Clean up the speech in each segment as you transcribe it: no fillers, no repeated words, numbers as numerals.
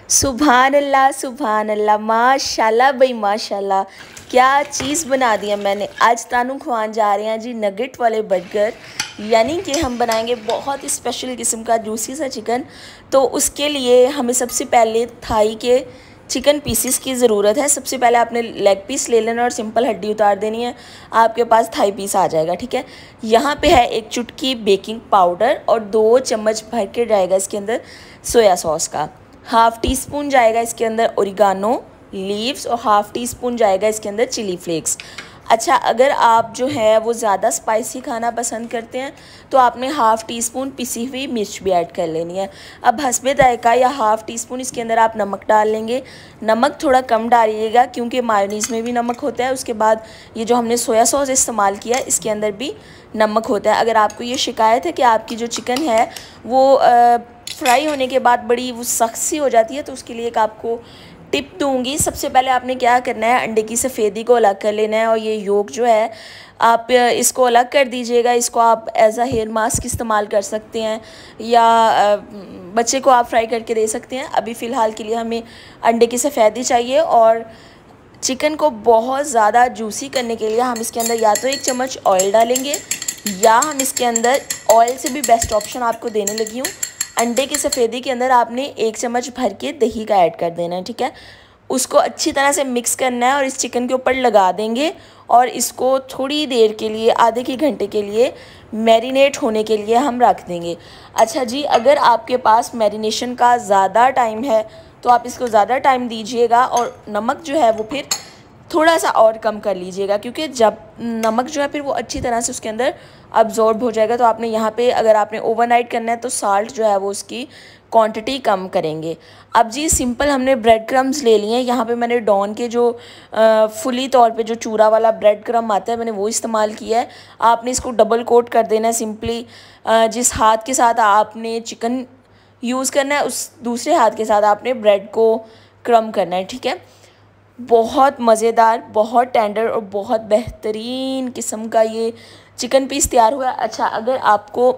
सुभान अल्लाह माशाल्लाह भाई माशाल्लाह। क्या चीज़ बना दिया मैंने। आज तानू खुआन जा रहे हैं जी नगेट वाले बर्गर, यानी कि हम बनाएंगे बहुत स्पेशल किस्म का जूसी सा चिकन। तो उसके लिए हमें सबसे पहले थाई के चिकन पीसीस की ज़रूरत है। सबसे पहले आपने लेग पीस ले लेना और सिंपल हड्डी उतार देनी है, आपके पास थाई पीस आ जाएगा। ठीक है, यहाँ पे है एक चुटकी बेकिंग पाउडर और 2 चम्मच भर के जाएगा इसके अंदर सोया सॉस का। हाफ़ टी स्पून जाएगा इसके अंदर ओरिगानो लीव्स और हाफ़ टी स्पून जाएगा इसके अंदर चिली फ्लेक्स। अच्छा, अगर आप जो है वो ज़्यादा स्पाइसी खाना पसंद करते हैं तो आपने हाफ़ टी स्पून पिसी हुई मिर्च भी ऐड कर लेनी है। अब हस्बे जायका या हाफ़ टी स्पून इसके अंदर आप नमक डाल लेंगे। नमक थोड़ा कम डालिएगा क्योंकि मायोनीज़ में भी नमक होता है। उसके बाद ये जो हमने सोया सॉस इस्तेमाल किया है इसके अंदर भी नमक होता है। अगर आपको ये शिकायत है कि आपकी जो चिकन है वो फ्राई होने के बाद बड़ी वो सख्त सी हो जाती है, तो उसके लिए एक आपको टिप दूंगी। सबसे पहले आपने क्या करना है, अंडे की सफ़ेदी को अलग कर लेना है और ये योक जो है आप इसको अलग कर दीजिएगा। इसको आप एज अ हेयर मास्क इस्तेमाल कर सकते हैं या बच्चे को आप फ्राई करके दे सकते हैं। अभी फ़िलहाल के लिए हमें अंडे की सफ़ेदी चाहिए। और चिकन को बहुत ज़्यादा जूसी करने के लिए हम इसके अंदर या तो 1 चम्मच ऑयल डालेंगे या हम इसके अंदर ऑयल से भी बेस्ट ऑप्शन आपको देने लगी हूँ, अंडे की सफ़ेदी के अंदर आपने 1 चम्मच भर के दही का ऐड कर देना है। ठीक है, उसको अच्छी तरह से मिक्स करना है और इस चिकन के ऊपर लगा देंगे और इसको थोड़ी देर के लिए आधे की घंटे के लिए मैरिनेट होने के लिए हम रख देंगे। अच्छा जी, अगर आपके पास मैरिनेशन का ज़्यादा टाइम है तो आप इसको ज़्यादा टाइम दीजिएगा और नमक जो है वो फिर थोड़ा सा और कम कर लीजिएगा, क्योंकि जब नमक जो है फिर वो अच्छी तरह से उसके अंदर अब्जॉर्ब हो जाएगा। तो आपने यहाँ पे अगर आपने ओवरनाइट करना है तो साल्ट जो है वो उसकी क्वांटिटी कम करेंगे। अब जी सिंपल हमने ब्रेड क्रम्स ले लिए हैं। यहाँ पे मैंने डॉन के जो फुली तौर पे जो चूरा वाला ब्रेड क्रम आता है मैंने वो इस्तेमाल किया है। आपने इसको डबल कोट कर देना है सिंपली। जिस हाथ के साथ आपने चिकन यूज़ करना है उस दूसरे हाथ के साथ आपने ब्रेड को क्रम करना है। ठीक है, बहुत मज़ेदार, बहुत टेंडर और बहुत बेहतरीन किस्म का ये चिकन पीस तैयार हुआ। अच्छा, अगर आपको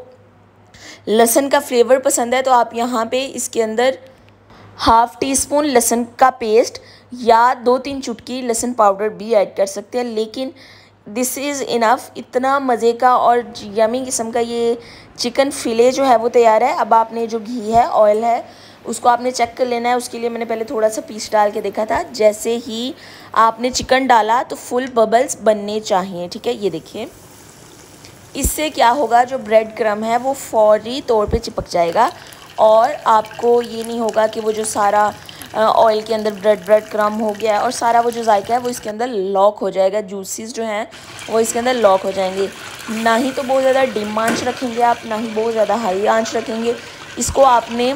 लहसुन का फ्लेवर पसंद है तो आप यहाँ पे इसके अंदर हाफ़ टी स्पून लहसुन का पेस्ट या 2-3 चुटकी लहसुन पाउडर भी ऐड कर सकते हैं, लेकिन दिस इज़ इनफ। इतना मज़े का और यमी किस्म का ये चिकन फिले जो है वो तैयार है। अब आपने जो घी है ऑयल है उसको आपने चेक कर लेना है। उसके लिए मैंने पहले थोड़ा सा पीस डाल के देखा था। जैसे ही आपने चिकन डाला तो फुल बबल्स बनने चाहिए। ठीक है, ये देखिए, इससे क्या होगा, जो ब्रेड क्रम है वो फौरी तौर पे चिपक जाएगा और आपको ये नहीं होगा कि वो जो सारा ऑयल के अंदर ब्रेड क्रम हो गया है और सारा वो जो जायका है वो इसके अंदर लॉक हो जाएगा। जूसीज जो हैं वो इसके अंदर लॉक हो जाएंगे। ना ही तो बहुत ज़्यादा डिम आंच रखेंगे आप, ना ही बहुत ज़्यादा हाई आंच रखेंगे। इसको आपने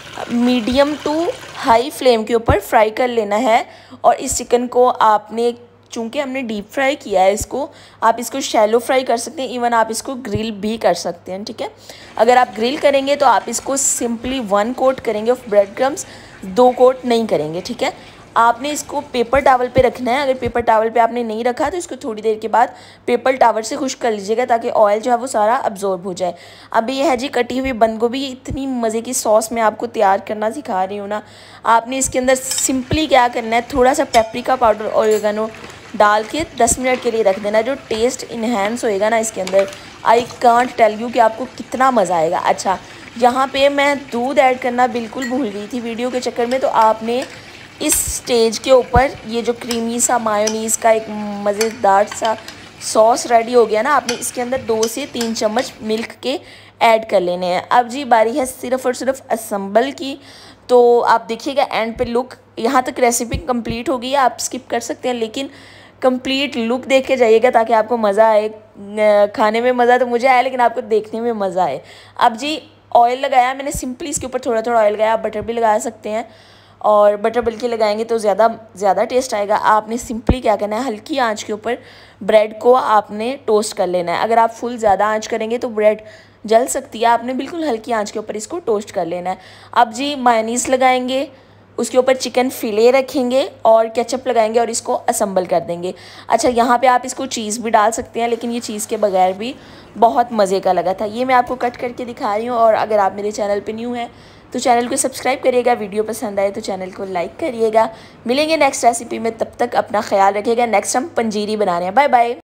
मीडियम टू हाई फ्लेम के ऊपर फ्राई कर लेना है। और इस चिकन को आपने, चूँकि हमने डीप फ्राई किया है इसको, आप इसको शैलो फ्राई कर सकते हैं, इवन आप इसको ग्रिल भी कर सकते हैं। ठीक है, अगर आप ग्रिल करेंगे तो आप इसको सिंपली 1 कोट करेंगे ऑफ ब्रेड क्रम्स, 2 कोट नहीं करेंगे। ठीक है, आपने इसको पेपर टावल पे रखना है। अगर पेपर टावल पे आपने नहीं रखा तो इसको थोड़ी देर के बाद पेपर टावल से खुश्क कर लीजिएगा ताकि ऑयल जो है वो सारा अब्जॉर्ब हो जाए। अभी ये है जी कटी हुई बंद गोभी। इतनी मज़े की सॉस मैं आपको तैयार करना सिखा रही हूँ ना। आपने इसके अंदर सिंपली क्या करना है, थोड़ा सा पेपरिका पाउडर और ओरिगानो डाल के 10 मिनट के लिए रख देना। जो टेस्ट इन्हेंस होएगा ना इसके अंदर, आई कांट टेल यू कि आपको कितना मज़ा आएगा। अच्छा, यहाँ पे मैं दूध ऐड करना बिल्कुल भूल गई थी वीडियो के चक्कर में। तो आपने इस स्टेज के ऊपर ये जो क्रीमी सा मायोनीज़ का एक मज़ेदार सा सॉस रेडी हो गया ना, आपने इसके अंदर 2 से 3 चम्मच मिल्क के ऐड कर लेने हैं। अब जी बारी है सिर्फ़ और सिर्फ असम्बल की। तो आप देखिएगा एंड पे लुक, यहाँ तक रेसिपी कंप्लीट हो गई है, आप स्किप कर सकते हैं लेकिन कंप्लीट लुक देख के जाइएगा ताकि आपको मज़ा आए। खाने में मज़ा तो मुझे आया लेकिन आपको देखने में मज़ा आए। अब जी ऑयल लगाया मैंने सिंपली, इसके ऊपर थोड़ा थोड़ा ऑयल लगाया। आप बटर भी लगा सकते हैं और बटर बल्कि लगाएंगे तो ज़्यादा टेस्ट आएगा। आपने सिंपली क्या करना है, हल्की आंच के ऊपर ब्रेड को आपने टोस्ट कर लेना है। अगर आप फुल ज़्यादा आंच करेंगे तो ब्रेड जल सकती है। आपने बिल्कुल हल्की आंच के ऊपर इसको टोस्ट कर लेना है। अब जी मायोनीज़ लगाएंगे, उसके ऊपर चिकन फिले रखेंगे और केचप लगाएंगे और इसको असम्बल कर देंगे। अच्छा, यहाँ पे आप इसको चीज़ भी डाल सकते हैं लेकिन ये चीज़ के बगैर भी बहुत मज़े का लगा था। ये मैं आपको कट करके दिखा रही हूँ। और अगर आप मेरे चैनल पे न्यू हैं तो चैनल को सब्सक्राइब करिएगा, वीडियो पसंद आए तो चैनल को लाइक करिएगा। मिलेंगे नेक्स्ट रेसिपी में, तब तक अपना ख्याल रखिएगा। नेक्स्ट हम पंजीरी बना रहे हैं। Bye bye.